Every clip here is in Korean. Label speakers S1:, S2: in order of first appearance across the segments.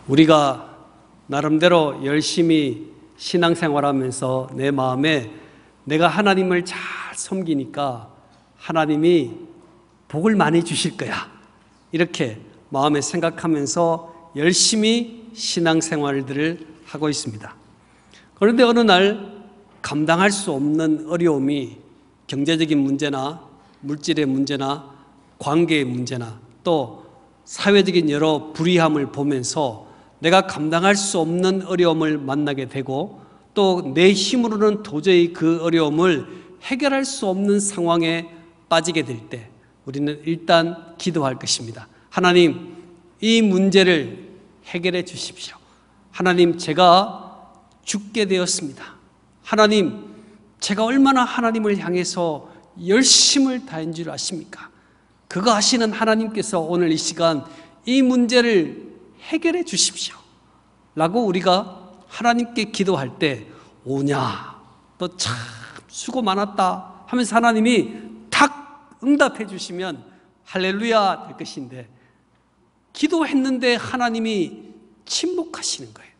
S1: 우리가 나름대로 열심히 신앙생활하면서 내 마음에 내가 하나님을 잘 섬기니까 하나님이 복을 많이 주실 거야, 이렇게 마음에 생각하면서 열심히 신앙생활들을 하고 있습니다. 그런데 어느 날 감당할 수 없는 어려움이 경제적인 문제나 물질의 문제나 관계의 문제나 또 사회적인 여러 불의함을 보면서 내가 감당할 수 없는 어려움을 만나게 되고 또 내 힘으로는 도저히 그 어려움을 해결할 수 없는 상황에 빠지게 될 때 우리는 일단 기도할 것입니다. 하나님, 이 문제를 해결해 주십시오. 하나님, 제가 죽게 되었습니다. 하나님, 제가 얼마나 하나님을 향해서 열심을 다한 줄 아십니까? 그거 아시는 하나님께서 오늘 이 시간 이 문제를 해결해 주십시오 라고 우리가 하나님께 기도할 때, 오냐, 너 참 수고 많았다 하면서 하나님이 탁 응답해 주시면 할렐루야 될 것인데, 기도했는데 하나님이 침묵하시는 거예요.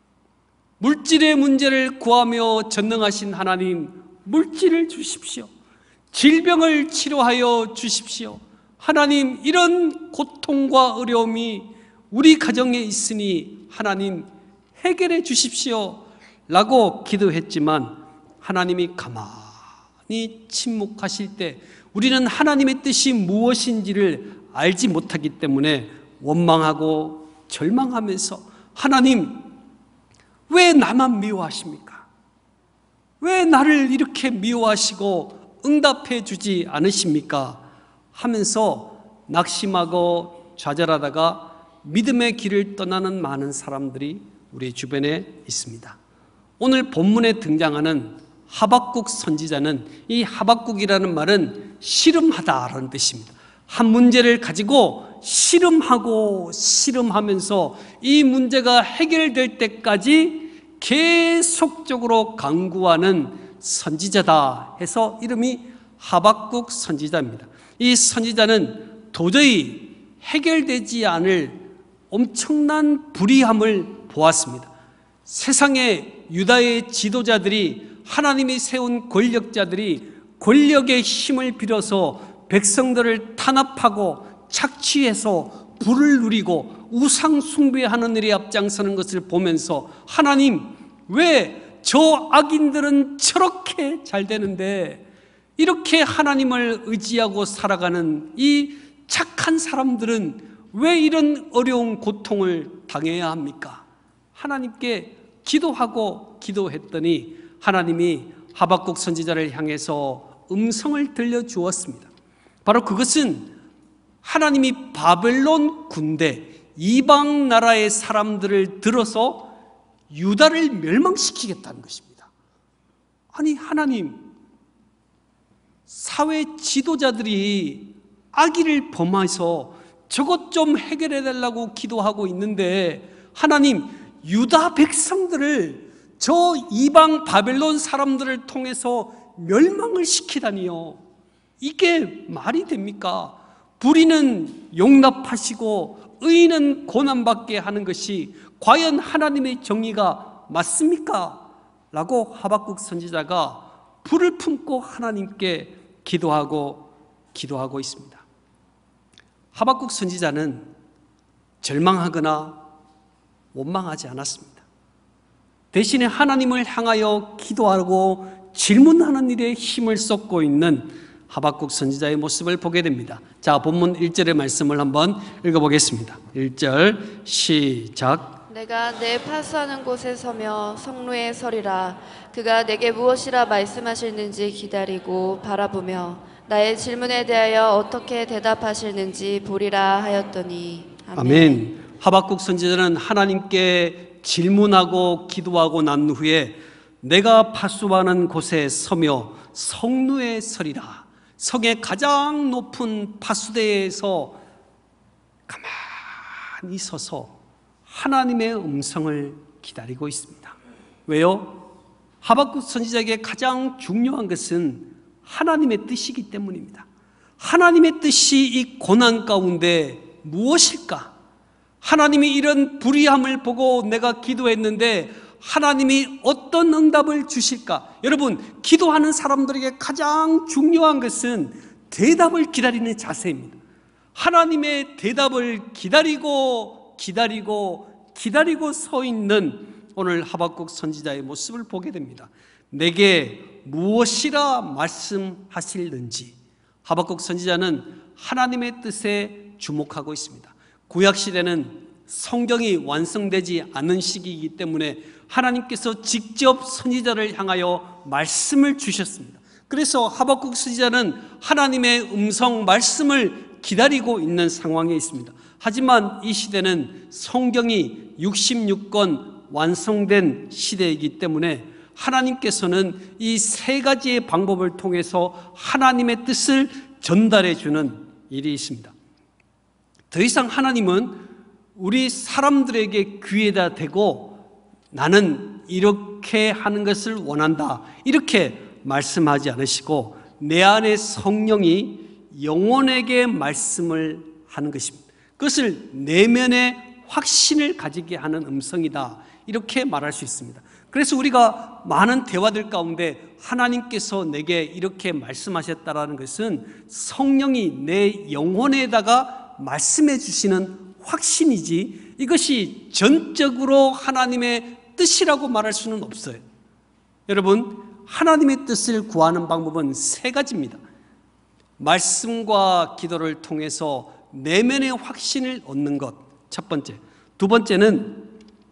S1: 물질의 문제를 구하며 전능하신 하나님, 물질을 주십시오. 질병을 치료하여 주십시오. 하나님, 이런 고통과 어려움이 우리 가정에 있으니 하나님 해결해 주십시오 라고 기도했지만 하나님이 가만히 침묵하실 때 우리는 하나님의 뜻이 무엇인지를 알지 못하기 때문에 원망하고 절망하면서, 하나님, 왜 나만 미워하십니까? 왜 나를 이렇게 미워하시고 응답해 주지 않으십니까? 하면서 낙심하고 좌절하다가 믿음의 길을 떠나는 많은 사람들이 우리 주변에 있습니다. 오늘 본문에 등장하는 하박국 선지자는, 이 하박국이라는 말은 씨름하다라는 뜻입니다. 한 문제를 가지고 씨름하고 씨름하면서 이 문제가 해결될 때까지 계속적으로 강구하는 선지자다 해서 이름이 하박국 선지자입니다. 이 선지자는 도저히 해결되지 않을 엄청난 불의함을 보았습니다. 세상의 유다의 지도자들이, 하나님이 세운 권력자들이 권력의 힘을 빌어서 백성들을 탄압하고 착취해서 부를 누리고 우상 숭배하는 일에 앞장서는 것을 보면서, 하나님, 왜 저 악인들은 저렇게 잘 되는데 이렇게 하나님을 의지하고 살아가는 이 착한 사람들은 왜 이런 어려운 고통을 당해야 합니까? 하나님께 기도하고 기도했더니 하나님이 하박국 선지자를 향해서 음성을 들려주었습니다. 바로 그것은 하나님이 바벨론 군대, 이방 나라의 사람들을 들어서 유다를 멸망시키겠다는 것입니다. 아니, 하나님, 사회 지도자들이 악의를 범해서 저것 좀 해결해 달라고 기도하고 있는데, 하나님, 유다 백성들을 저 이방 바벨론 사람들을 통해서 멸망을 시키다니요, 이게 말이 됩니까? 불의는 용납하시고 의인은 고난받게 하는 것이 과연 하나님의 정의가 맞습니까? 라고 하박국 선지자가 불을 품고 하나님께 기도하고 있습니다. 하박국 선지자는 절망하거나 원망하지 않았습니다. 대신에 하나님을 향하여 기도하고 질문하는 일에 힘을 쏟고 있는 하박국 선지자의 모습을 보게 됩니다. 자, 본문 1절의 말씀을 한번 읽어보겠습니다. 1절 시작.
S2: 내가 내 파수하는 곳에 서며 성루에 서리라. 그가 내게 무엇이라 말씀하실는지 기다리고 바라보며 나의 질문에 대하여 어떻게 대답하실는지 보리라 하였더니. 아멘.
S1: 아멘. 하박국 선지자는 하나님께 질문하고 기도하고 난 후에 내가 파수하는 곳에 서며 성루에 서리라. 성의 가장 높은 파수대에서 가만히 서서 하나님의 음성을 기다리고 있습니다. 왜요? 하박국 선지자에게 가장 중요한 것은 하나님의 뜻이기 때문입니다. 하나님의 뜻이 이 고난 가운데 무엇일까? 하나님이 이런 불의함을 보고 내가 기도했는데 하나님이 어떤 응답을 주실까? 여러분, 기도하는 사람들에게 가장 중요한 것은 대답을 기다리는 자세입니다. 하나님의 대답을 기다리고 서 있는 오늘 하박국 선지자의 모습을 보게 됩니다. 내게 무엇이라 말씀하실는지. 하박국 선지자는 하나님의 뜻에 주목하고 있습니다. 구약시대는 성경이 완성되지 않은 시기이기 때문에 하나님께서 직접 선지자를 향하여 말씀을 주셨습니다. 그래서 하박국 선지자는 하나님의 음성 말씀을 기다리고 있는 상황에 있습니다. 하지만 이 시대는 성경이 66권 완성된 시대이기 때문에 하나님께서는 이 세 가지의 방법을 통해서 하나님의 뜻을 전달해 주는 일이 있습니다. 더 이상 하나님은 우리 사람들에게 귀에다 대고 나는 이렇게 하는 것을 원한다, 이렇게 말씀하지 않으시고 내 안에 성령이 영혼에게 말씀을 하는 것입니다. 그것을 내면의 확신을 가지게 하는 음성이다, 이렇게 말할 수 있습니다. 그래서 우리가 많은 대화들 가운데 하나님께서 내게 이렇게 말씀하셨다라는 것은 성령이 내 영혼에다가 말씀해 주시는 확신이지, 이것이 전적으로 하나님의 뜻이라고 말할 수는 없어요. 여러분, 하나님의 뜻을 구하는 방법은 세 가지입니다. 말씀과 기도를 통해서 내면의 확신을 얻는 것, 첫 번째. 두 번째는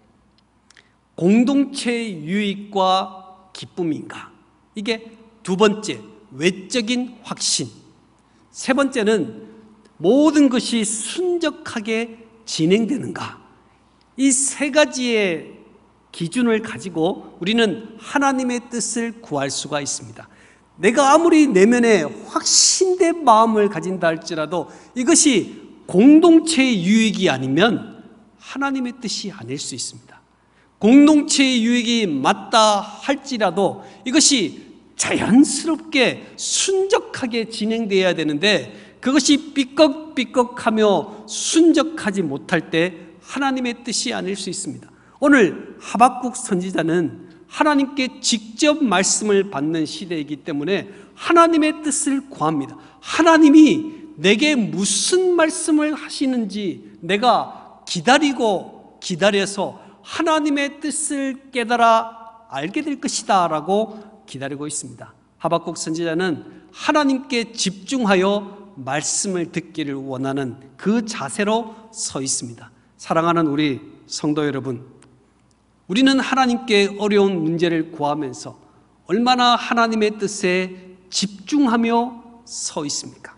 S1: 공동체의 유익과 기쁨인가, 이게 두 번째, 외적인 확신. 세 번째는 모든 것이 순적하게 진행되는가. 이 세 가지의 기준을 가지고 우리는 하나님의 뜻을 구할 수가 있습니다. 내가 아무리 내면에 확신된 마음을 가진다 할지라도 이것이 공동체의 유익이 아니면 하나님의 뜻이 아닐 수 있습니다. 공동체의 유익이 맞다 할지라도 이것이 자연스럽게 순적하게 진행되어야 되는데 그것이 삐걱삐걱하며 순적하지 못할 때 하나님의 뜻이 아닐 수 있습니다. 오늘 하박국 선지자는 하나님께 직접 말씀을 받는 시대이기 때문에 하나님의 뜻을 구합니다. 하나님이 내게 무슨 말씀을 하시는지 내가 기다려서 하나님의 뜻을 깨달아 알게 될 것이다 라고 기다리고 있습니다. 하박국 선지자는 하나님께 집중하여 말씀을 듣기를 원하는 그 자세로 서 있습니다. 사랑하는 우리 성도 여러분, 우리는 하나님께 어려운 문제를 구하면서 얼마나 하나님의 뜻에 집중하며 서 있습니까?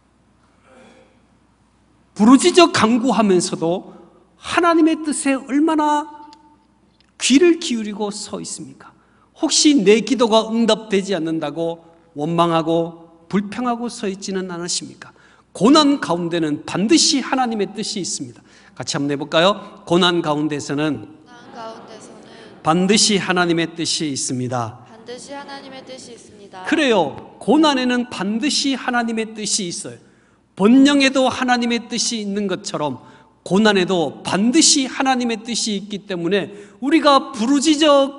S1: 부르짖어 간구하면서도 하나님의 뜻에 얼마나 귀를 기울이고 서 있습니까? 혹시 내 기도가 응답되지 않는다고 원망하고 불평하고 서 있지는 않으십니까? 고난 가운데는 반드시 하나님의 뜻이 있습니다. 같이 한번 해볼까요? 고난 가운데서는 반드시 하나님의 뜻이 있습니다.
S2: 반드시 하나님의 뜻이 있습니다.
S1: 그래요. 고난에는 반드시 하나님의 뜻이 있어요. 번영에도 하나님의 뜻이 있는 것처럼 고난에도 반드시 하나님의 뜻이 있기 때문에 우리가 부르짖어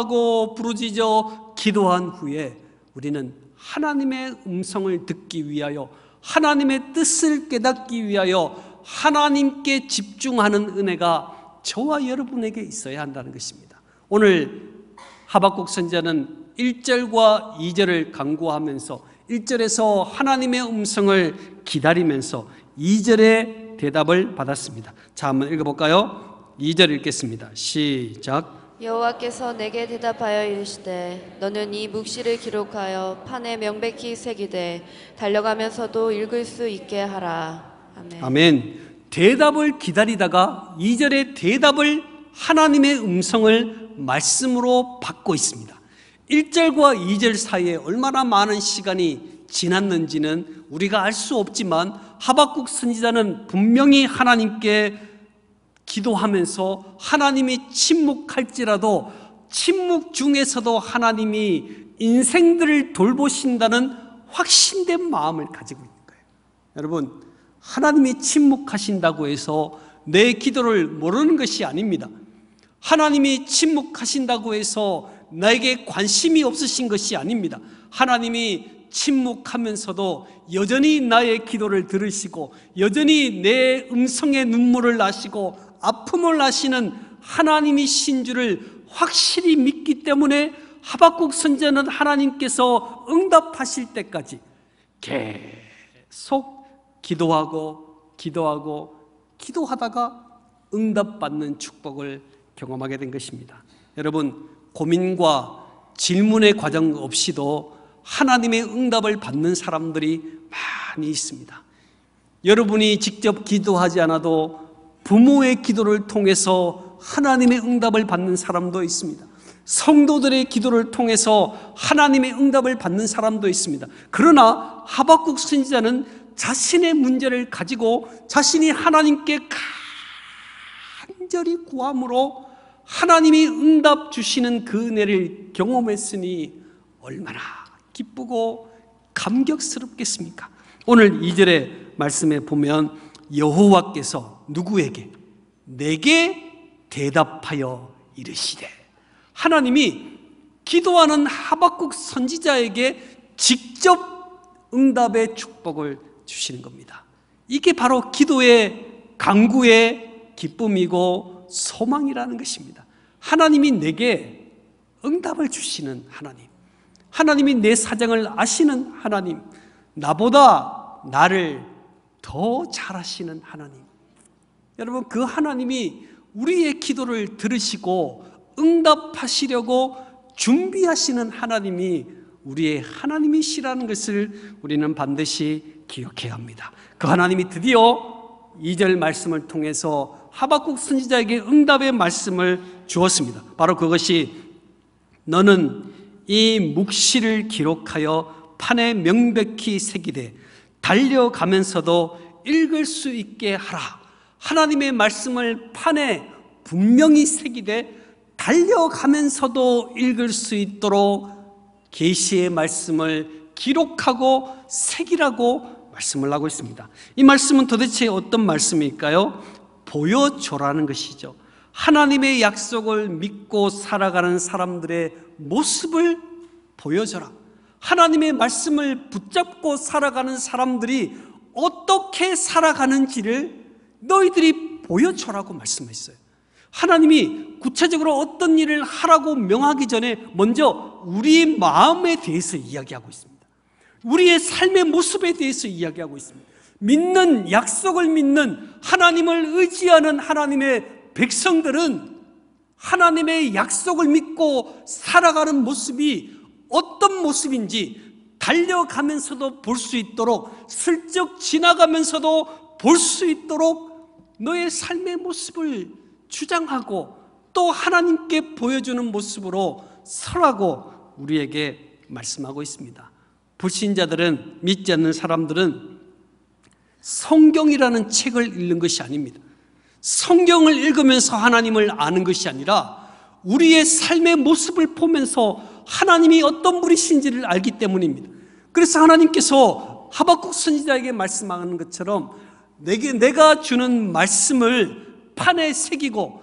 S1: 기도한 후에 우리는 하나님의 음성을 듣기 위하여 하나님의 뜻을 깨닫기 위하여 하나님께 집중하는 은혜가 저와 여러분에게 있어야 한다는 것입니다. 오늘 하박국 선지자는 1절과 2절을 간구하면서 1절에서 하나님의 음성을 기다리면서 2절의 대답을 받았습니다. 자, 한번 읽어볼까요? 2절 읽겠습니다. 시작.
S2: 여호와께서 내게 대답하여 이르시되 너는 이 묵시를 기록하여 판에 명백히 새기되 달려가면서도 읽을 수 있게 하라. 아멘.
S1: 아멘. 대답을 기다리다가 2절의 대답을 하나님의 음성을 말씀으로 받고 있습니다. 1절과 2절 사이에 얼마나 많은 시간이 지났는지는 우리가 알 수 없지만 하박국 선지자는 분명히 하나님께 기도하면서 하나님이 침묵할지라도 침묵 중에서도 하나님이 인생들을 돌보신다는 확신된 마음을 가지고 있는 거예요. 여러분, 하나님이 침묵하신다고 해서 내 기도를 모르는 것이 아닙니다. 하나님이 침묵하신다고 해서 나에게 관심이 없으신 것이 아닙니다. 하나님이 침묵하면서도 여전히 나의 기도를 들으시고 여전히 내 음성의 눈물을 아시고 아픔을 아시는 하나님이신 줄을 확실히 믿기 때문에 하박국 선지자는 하나님께서 응답하실 때까지 계속 기도하다가 응답받는 축복을 경험하게 된 것입니다. 여러분, 고민과 질문의 과정 없이도 하나님의 응답을 받는 사람들이 많이 있습니다. 여러분이 직접 기도하지 않아도 부모의 기도를 통해서 하나님의 응답을 받는 사람도 있습니다. 성도들의 기도를 통해서 하나님의 응답을 받는 사람도 있습니다. 그러나 하박국 선지자는 자신의 문제를 가지고 자신이 하나님께 간절히 구함으로 하나님이 응답 주시는 그 은혜를 경험했으니 얼마나 기쁘고 감격스럽겠습니까? 오늘 2절의 말씀에 보면 여호와께서 누구에게? 내게 대답하여 이르시되, 하나님이 기도하는 하박국 선지자에게 직접 응답의 축복을 주시는 겁니다. 이게 바로 기도의 간구의 기쁨이고 소망이라는 것입니다. 하나님이 내게 응답을 주시는 하나님, 하나님이 내 사정을 아시는 하나님, 나보다 나를 더 잘 아시는 하나님, 여러분, 그 하나님이 우리의 기도를 들으시고 응답하시려고 준비하시는 하나님이 우리의 하나님이시라는 것을 우리는 반드시 기억해야 합니다. 그 하나님이 드디어 2절 말씀을 통해서 하박국 선지자에게 응답의 말씀을 주었습니다. 바로 그것이 너는 이 묵시를 기록하여 판에 명백히 새기되 달려가면서도 읽을 수 있게 하라. 하나님의 말씀을 판에 분명히 새기되 달려가면서도 읽을 수 있도록 계시의 말씀을 기록하고 새기라고 말씀을 하고 있습니다. 이 말씀은 도대체 어떤 말씀일까요? 보여줘라는 것이죠. 하나님의 약속을 믿고 살아가는 사람들의 모습을 보여줘라. 하나님의 말씀을 붙잡고 살아가는 사람들이 어떻게 살아가는지를 너희들이 보여줘라고 말씀했어요. 하나님이 구체적으로 어떤 일을 하라고 명하기 전에 먼저 우리의 마음에 대해서 이야기하고 있습니다. 우리의 삶의 모습에 대해서 이야기하고 있습니다. 믿는, 약속을 믿는, 하나님을 의지하는 하나님의 백성들은 하나님의 약속을 믿고 살아가는 모습이 어떤 모습인지 달려가면서도 볼 수 있도록, 슬쩍 지나가면서도 볼 수 있도록 너의 삶의 모습을 주장하고 또 하나님께 보여주는 모습으로 서라고 우리에게 말씀하고 있습니다. 불신자들은, 믿지 않는 사람들은 성경이라는 책을 읽는 것이 아닙니다. 성경을 읽으면서 하나님을 아는 것이 아니라 우리의 삶의 모습을 보면서 하나님이 어떤 분이신지를 알기 때문입니다. 그래서 하나님께서 하박국 선지자에게 말씀하는 것처럼 내가 주는 말씀을 판에 새기고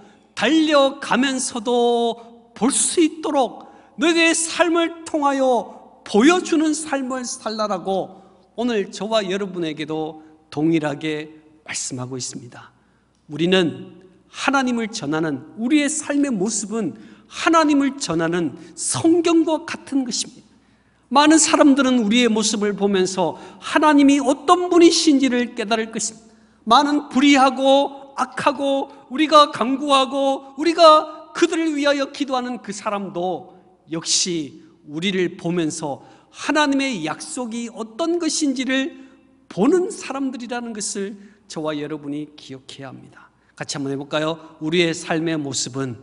S1: 달려가면서도 볼 수 있도록 너의 삶을 통하여 보여주는 삶을 살라라고 오늘 저와 여러분에게도 동일하게 말씀하고 있습니다. 우리는 하나님을 전하는, 우리의 삶의 모습은 하나님을 전하는 성경과 같은 것입니다. 많은 사람들은 우리의 모습을 보면서 하나님이 어떤 분이신지를 깨달을 것입니다. 많은 불의하고 악하고 우리가 간구하고 우리가 그들을 위하여 기도하는 그 사람도 역시 우리를 보면서 하나님의 약속이 어떤 것인지를 보는 사람들이라는 것을 저와 여러분이 기억해야 합니다. 같이 한번 해볼까요? 우리의 삶의 모습은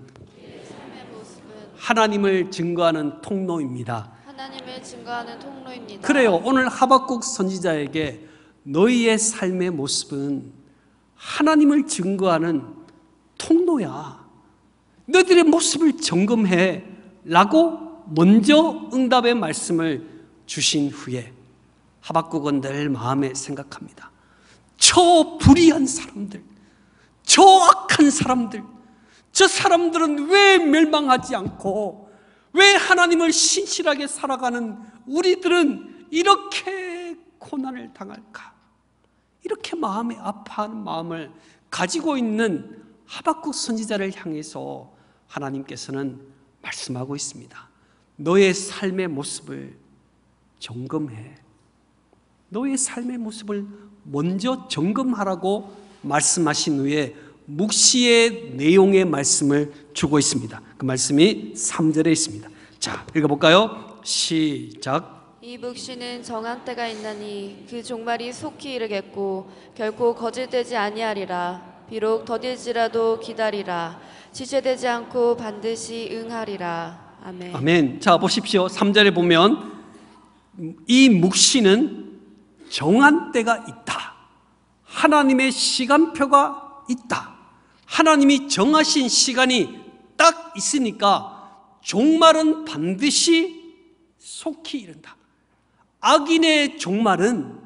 S1: 하나님을 증거하는 통로입니다.
S2: 하나님을 증거하는 통로입니다.
S1: 그래요. 오늘 하박국 선지자에게 너희의 삶의 모습은 하나님을 증거하는 통로야. 너희들의 모습을 점검해 라고 먼저 응답의 말씀을 주신 후에 하박국은 늘 마음에 생각합니다. 저 불의한 사람들, 저 악한 사람들, 저 사람들은 왜 멸망하지 않고 왜 하나님을 신실하게 살아가는 우리들은 이렇게 고난을 당할까? 이렇게 마음이 아파하는 마음을 가지고 있는 하박국 선지자를 향해서 하나님께서는 말씀하고 있습니다. 너의 삶의 모습을 점검해. 너의 삶의 모습을 먼저 점검하라고 말씀하신 후에 묵시의 내용의 말씀을 주고 있습니다. 그 말씀이 3절에 있습니다. 자, 읽어볼까요? 시작.
S2: 이 묵시는 정한 때가 있나니 그 종말이 속히 이르겠고 결코 거짓되지 아니하리라. 비록 더딜지라도 기다리라. 지체되지 않고 반드시 응하리라. 아멘.
S1: 아멘. 자, 보십시오. 3절에 보면 이 묵시는 정한 때가 있다. 하나님의 시간표가 있다. 하나님이 정하신 시간이 딱 있으니까 종말은 반드시 속히 이른다. 악인의 종말은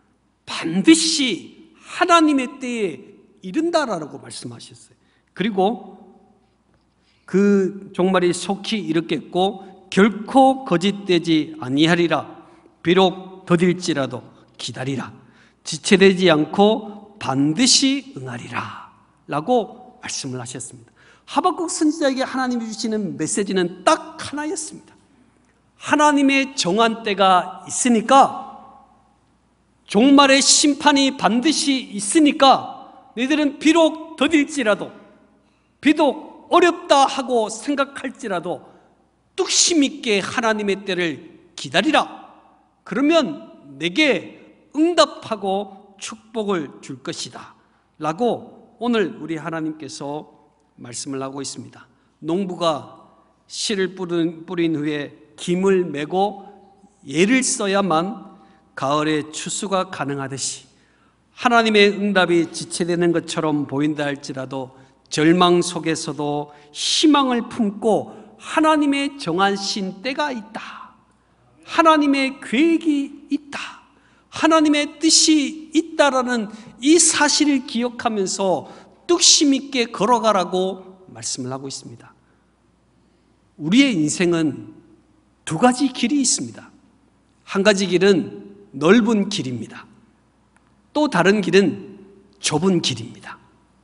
S1: 반드시 하나님의 때에 이른다라고 말씀하셨어요. 그리고 그 종말이 속히 이르겠고 결코 거짓되지 아니하리라. 비록 더딜지라도 기다리라. 지체되지 않고 반드시 응하리라 라고 말씀을 하셨습니다. 하박국 선지자에게 하나님이 주시는 메시지는 딱 하나였습니다. 하나님의 정한 때가 있으니까, 종말의 심판이 반드시 있으니까 너희들은 비록 더딜지라도, 비록 어렵다 하고 생각할지라도 뚝심 있게 하나님의 때를 기다리라. 그러면 내게 응답하고 축복을 줄 것이다 라고 오늘 우리 하나님께서 말씀을 하고 있습니다. 농부가 씨를 뿌린 후에 김을 메고 예를 써야만 가을에 추수가 가능하듯이 하나님의 응답이 지체되는 것처럼 보인다 할지라도 절망 속에서도 희망을 품고 하나님의 정하신 때가 있다. 하나님의 계획이 있다. 하나님의 뜻이 있다라는 이 사실을 기억하면서 뚝심 있게 걸어가라고 말씀을 하고 있습니다. 우리의 인생은 두 가지 길이 있습니다. 한 가지 길은 넓은 길입니다. 또 다른 길은 좁은 길입니다.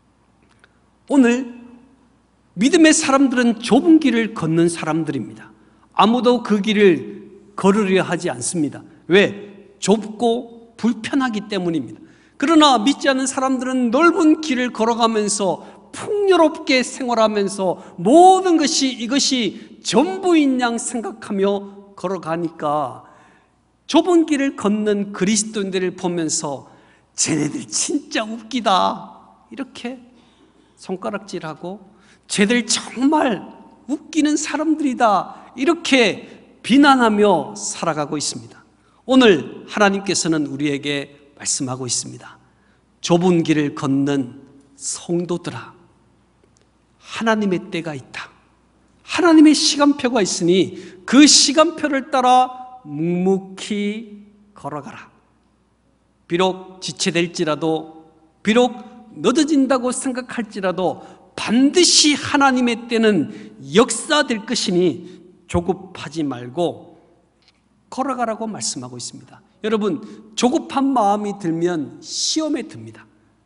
S1: 오늘 믿음의 사람들은 좁은 길을 걷는 사람들입니다. 아무도 그 길을 걸으려 하지 않습니다. 왜? 좁고 불편하기 때문입니다. 그러나 믿지 않는 사람들은 넓은 길을 걸어가면서 풍요롭게 생활하면서 모든 것이 이것이 전부인 양 생각하며 걸어가니까 좁은 길을 걷는 그리스도인들을 보면서 쟤네들 진짜 웃기다 이렇게 손가락질하고 쟤들 정말 웃기는 사람들이다 이렇게 비난하며 살아가고 있습니다. 오늘 하나님께서는 우리에게 말씀하고 있습니다. 좁은 길을 걷는 성도들아, 하나님의 때가 있다. 하나님의 시간표가 있으니 그 시간표를 따라 묵묵히 걸어가라. 비록 지체될지라도, 비록 늦어진다고 생각할지라도 반드시 하나님의 때는 역사될 것이니 조급하지 말고 걸어가라고 말씀하고 있습니다. 여러분, 조급한 마음이 들면 시험에 듭니다.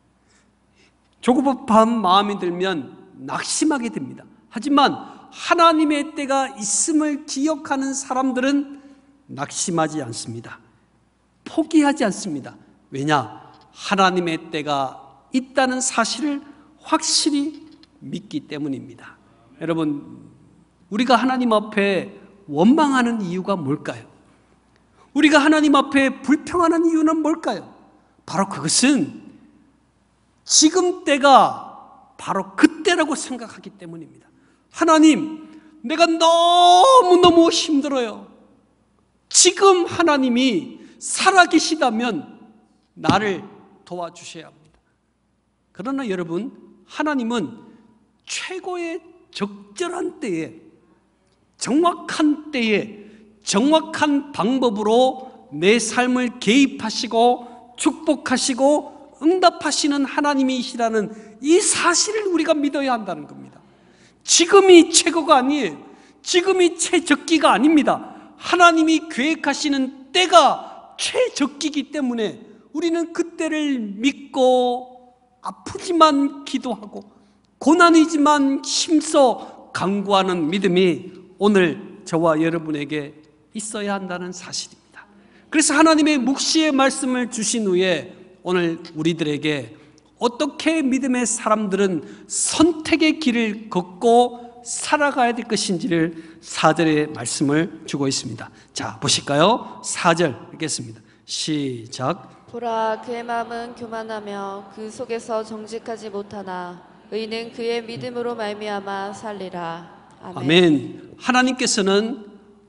S1: 조급한 마음이 들면 낙심하게 됩니다. 하지만 하나님의 때가 있음을 기억하는 사람들은 낙심하지 않습니다. 포기하지 않습니다. 왜냐? 하나님의 때가 있다는 사실을 확실히 믿기 때문입니다. 여러분, 우리가 하나님 앞에 원망하는 이유가 뭘까요? 우리가 하나님 앞에 불평하는 이유는 뭘까요? 바로 그것은 지금 때가 바로 그때라고 생각하기 때문입니다. 하나님, 내가 너무너무 힘들어요. 지금 하나님이 살아계시다면 나를 도와주셔야 합니다. 그러나 여러분, 하나님은 최고의 적절한 때에, 정확한 때에, 정확한 방법으로 내 삶을 개입하시고 축복하시고 응답하시는 하나님이시라는 이 사실을 우리가 믿어야 한다는 겁니다. 지금이 최고가 아니에요. 지금이 최적기가 아닙니다. 하나님이 계획하시는 때가 최적기이기 때문에 우리는 그때를 믿고 아프지만 기도하고 고난이지만 힘써 간구하는 믿음이 오늘 저와 여러분에게 있어야 한다는 사실입니다. 그래서 하나님의 묵시의 말씀을 주신 후에 오늘 우리들에게 어떻게 믿음의 사람들은 선택의 길을 걷고 살아가야 될 것인지를 4절의 말씀을 주고 있습니다. 자, 보실까요? 4절 읽겠습니다. 시작.
S2: 보라, 그의 마음은 교만하며 그 속에서 정직하지 못하나 의인은 그의 믿음으로 말미암아 살리라. 아멘.
S1: 아멘. 하나님께서는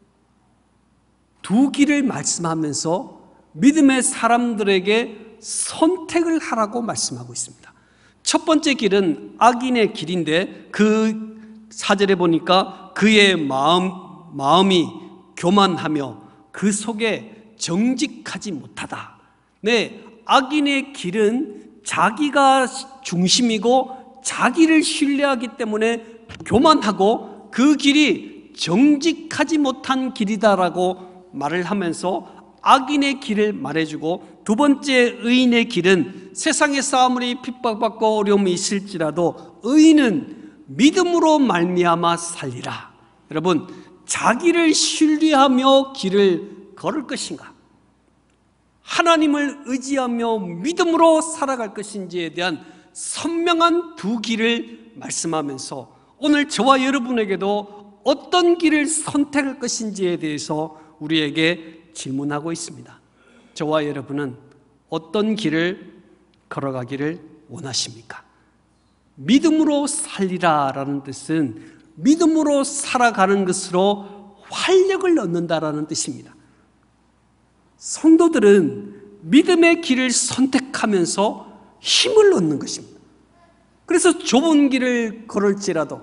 S1: 두 길을 말씀하면서 믿음의 사람들에게 선택을 하라고 말씀하고 있습니다. 첫 번째 길은 악인의 길인데 그 4절에 보니까 그의 마음이 교만하며 그 속에 정직하지 못하다. 네, 악인의 길은 자기가 중심이고 자기를 신뢰하기 때문에 교만하고 그 길이 정직하지 못한 길이다라고 말을 하면서 악인의 길을 말해주고, 두 번째 의인의 길은 세상에서 아무리 핍박받고 어려움이 있을지라도 의인은 믿음으로 말미암아 살리라. 여러분, 자기를 신뢰하며 길을 걸을 것인가, 하나님을 의지하며 믿음으로 살아갈 것인지에 대한 선명한 두 길을 말씀하면서 오늘 저와 여러분에게도 어떤 길을 선택할 것인지에 대해서 우리에게 질문하고 있습니다. 저와 여러분은 어떤 길을 걸어가기를 원하십니까? 믿음으로 살리라라는 뜻은 믿음으로 살아가는 것으로 활력을 얻는다라는 뜻입니다. 성도들은 믿음의 길을 선택하면서 힘을 얻는 것입니다. 그래서 좁은 길을 걸을지라도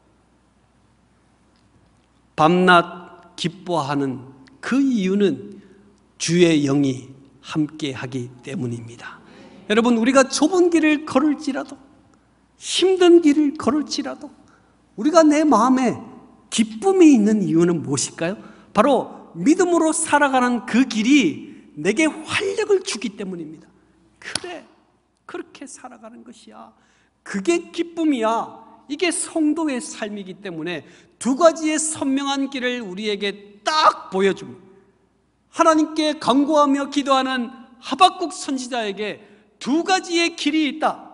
S1: 밤낮 기뻐하는 그 이유는 주의 영이 함께하기 때문입니다. 여러분, 우리가 좁은 길을 걸을지라도 힘든 길을 걸을지라도 우리가 내 마음에 기쁨이 있는 이유는 무엇일까요? 바로 믿음으로 살아가는 그 길이 내게 활력을 주기 때문입니다. 그래, 그렇게 살아가는 것이야. 그게 기쁨이야. 이게 성도의 삶이기 때문에 두 가지의 선명한 길을 우리에게 딱 보여줍니다. 하나님께 간구하며 기도하는 하박국 선지자에게 두 가지의 길이 있다.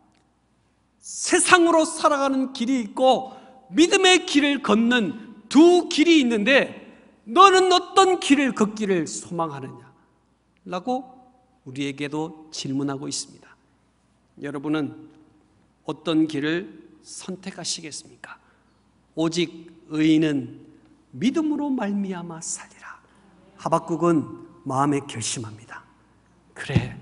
S1: 세상으로 살아가는 길이 있고 믿음의 길을 걷는 두 길이 있는데 너는 어떤 길을 걷기를 소망하느냐? 라고 우리에게도 질문하고 있습니다. 여러분은 어떤 길을 선택하시겠습니까? 오직 의인은 믿음으로 말미암아 살리라. 하박국은 마음에 결심합니다. 그래,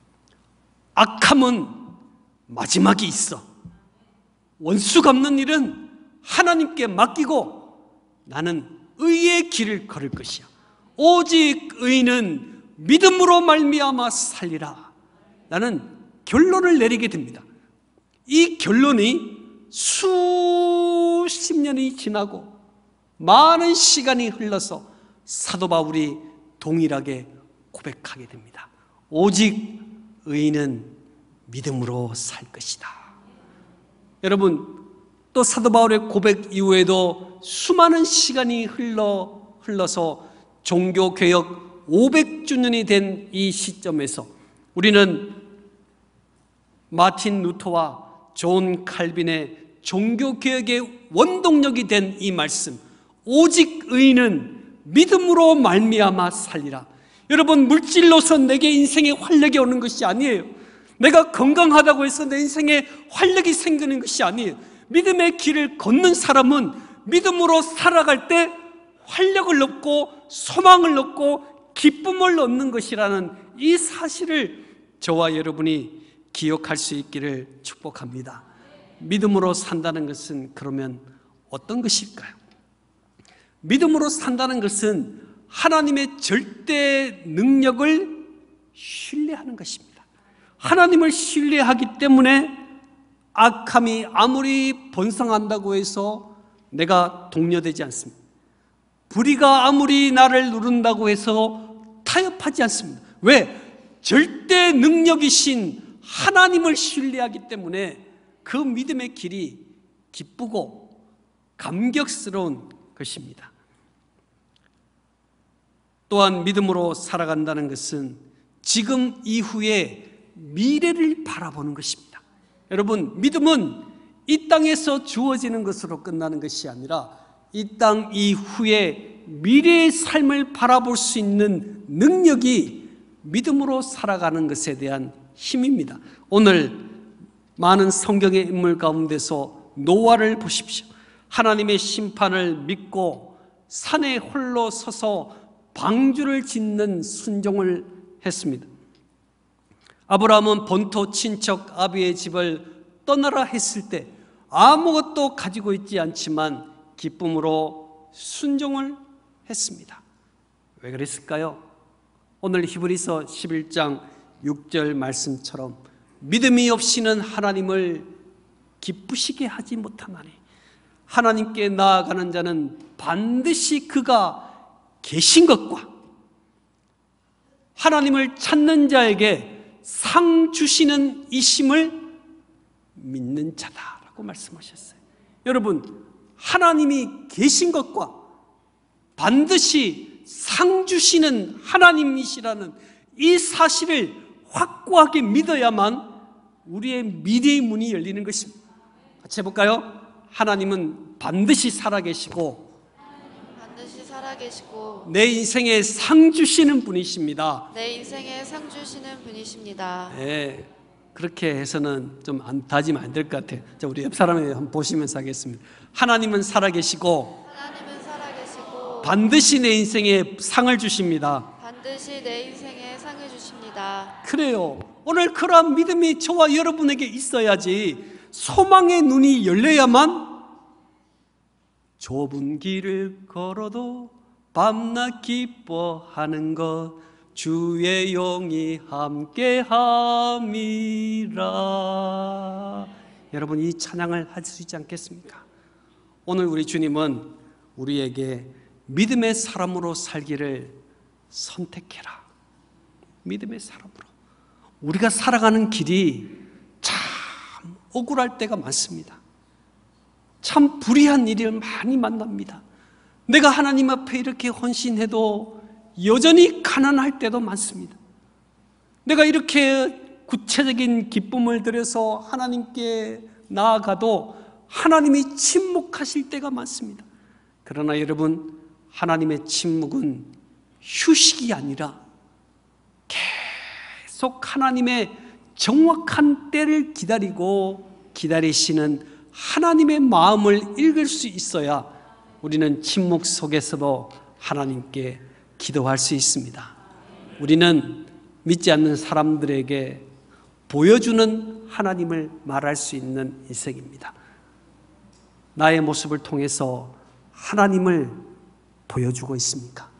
S1: 악함은 마지막이 있어. 원수 갚는 일은 하나님께 맡기고 나는 의의 길을 걸을 것이야. 오직 의인은 믿음으로 말미암아 살리라. 나는 결론을 내리게 됩니다. 이 결론이 수십 년이 지나고 많은 시간이 흘러서 사도 바울이 동일하게 고백하게 됩니다. 오직 의인은 믿음으로 살 것이다. 여러분, 또 사도 바울의 고백 이후에도 수많은 시간이 흘러서 종교개혁 500주년이 된 이 시점에서 우리는 마틴 루터와 존 칼빈의 종교개혁의 원동력이 된 이 말씀, 오직 의인은 믿음으로 말미암아 살리라. 여러분, 물질로서 내게 인생에 활력이 오는 것이 아니에요. 내가 건강하다고 해서 내 인생에 활력이 생기는 것이 아니에요. 믿음의 길을 걷는 사람은 믿음으로 살아갈 때 활력을 얻고 소망을 얻고 기쁨을 얻는 것이라는 이 사실을 저와 여러분이 기억할 수 있기를 축복합니다. 믿음으로 산다는 것은 그러면 어떤 것일까요? 믿음으로 산다는 것은 하나님의 절대 능력을 신뢰하는 것입니다. 하나님을 신뢰하기 때문에 악함이 아무리 번성한다고 해서 내가 동료되지 않습니다. 불의가 아무리 나를 누른다고 해서 타협하지 않습니다. 왜? 절대 능력이신 하나님을 신뢰하기 때문에 그 믿음의 길이 기쁘고 감격스러운 것입니다. 또한 믿음으로 살아간다는 것은 지금 이후에 미래를 바라보는 것입니다. 여러분, 믿음은 이 땅에서 주어지는 것으로 끝나는 것이 아니라 이 땅 이후에 미래의 삶을 바라볼 수 있는 능력이 믿음으로 살아가는 것에 대한 힘입니다. 오늘 많은 성경의 인물 가운데서 노아를 보십시오. 하나님의 심판을 믿고 산에 홀로 서서 방주를 짓는 순종을 했습니다. 아브라함은 본토 친척 아비의 집을 떠나라 했을 때 아무것도 가지고 있지 않지만 기쁨으로 순종을 했습니다. 왜 그랬을까요? 오늘 히브리서 11장 6절 말씀처럼 믿음이 없이는 하나님을 기쁘시게 하지 못하나니 하나님께 나아가는 자는 반드시 그가 계신 것과 하나님을 찾는 자에게 상 주시는 이심을 믿는 자다라고 말씀하셨어요. 여러분, 하나님이 계신 것과 반드시 상 주시는 하나님이시라는 이 사실을 확고하게 믿어야만 우리의 미래의 문이 열리는 것입니다. 같이 해볼까요? 하나님은 반드시 살아계시고 내 인생에 상 주시는 분이십니다.
S2: 내 인생에 상 주시는 분이십니다.
S1: 네, 그렇게 해서는 좀 다짐 안 될 것 같아요. 자, 우리 옆 사람에 한번 보시면서 하겠습니다. 하나님은 살아계시고 반드시 내 인생에 상을 주십니다.
S2: 반드시 내 인생에 상을 주십니다.
S1: 그래요. 오늘 그러한 믿음이 저와 여러분에게 있어야지 소망의 눈이 열려야만 좁은 길을 걸어도 밤낮 기뻐하는 것 주의 영이 함께함이라. 여러분, 이 찬양을 할 수 있지 않겠습니까? 오늘 우리 주님은 우리에게 믿음의 사람으로 살기를 선택해라. 믿음의 사람으로. 우리가 살아가는 길이 참 억울할 때가 많습니다. 참 불의한 일을 많이 만납니다. 내가 하나님 앞에 이렇게 헌신해도 여전히 가난할 때도 많습니다. 내가 이렇게 구체적인 기쁨을 들여서 하나님께 나아가도 하나님이 침묵하실 때가 많습니다. 그러나 여러분, 하나님의 침묵은 휴식이 아니라 계속 하나님의 정확한 때를 기다리시는 하나님의 마음을 읽을 수 있어야 우리는 침묵 속에서도 하나님께 기도할 수 있습니다. 우리는 믿지 않는 사람들에게 보여주는 하나님을 말할 수 있는 인생입니다. 나의 모습을 통해서 하나님을 보여주고 있습니까?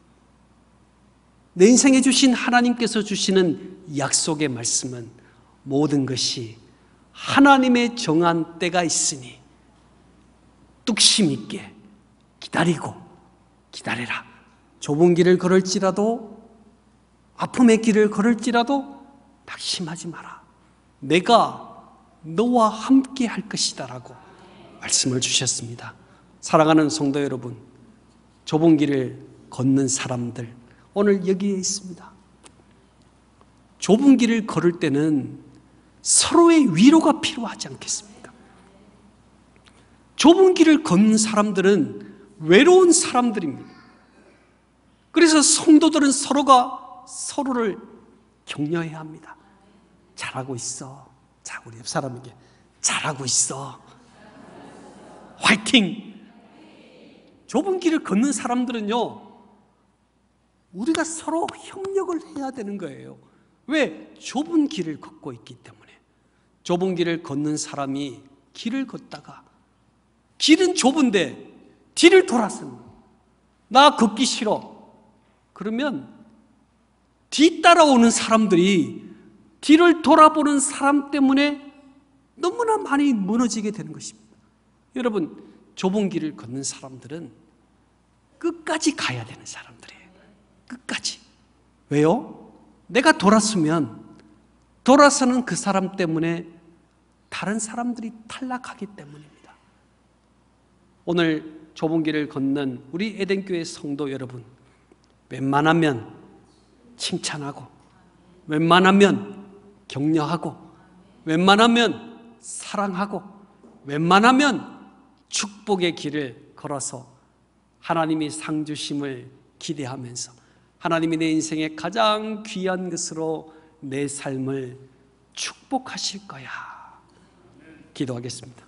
S1: 내 인생에 주신 하나님께서 주시는 약속의 말씀은 모든 것이 하나님의 정한 때가 있으니 뚝심 있게 기다려라. 좁은 길을 걸을지라도, 아픔의 길을 걸을지라도 낙심하지 마라. 내가 너와 함께 할 것이다 라고 말씀을 주셨습니다. 사랑하는 성도 여러분, 좁은 길을 걷는 사람들 오늘 여기에 있습니다. 좁은 길을 걸을 때는 서로의 위로가 필요하지 않겠습니까? 좁은 길을 걷는 사람들은 외로운 사람들입니다. 그래서 성도들은 서로가 서로를 격려해야 합니다. 잘하고 있어. 자, 우리 옆 사람에게 잘하고 있어. 화이팅! 좁은 길을 걷는 사람들은요, 우리가 서로 협력을 해야 되는 거예요. 왜? 좁은 길을 걷고 있기 때문에. 좁은 길을 걷는 사람이 길을 걷다가 길은 좁은데 뒤를 돌아서는, 나 걷기 싫어. 그러면 뒤따라오는 사람들이 뒤를 돌아보는 사람 때문에 너무나 많이 무너지게 되는 것입니다. 여러분, 좁은 길을 걷는 사람들은 끝까지 가야 되는 사람들이에요. 끝까지. 왜요? 내가 돌아서는 그 사람 때문에 다른 사람들이 탈락하기 때문입니다. 오늘 좁은 길을 걷는 우리 에덴교회 성도 여러분, 웬만하면 칭찬하고, 웬만하면 격려하고, 웬만하면 사랑하고, 웬만하면 축복의 길을 걸어서 하나님이 상 주심을 기대하면서 하나님이 내 인생의 가장 귀한 것으로 내 삶을 축복하실 거야. 기도하겠습니다.